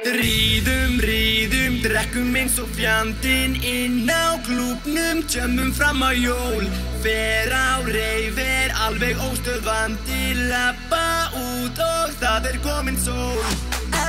Ríðum, ríðum, drekkum eins og fjandinn inn á klúbnum, tjömmum fram á jól. Fer á reif, alveg óstöðvandi, labba út og það komin sól.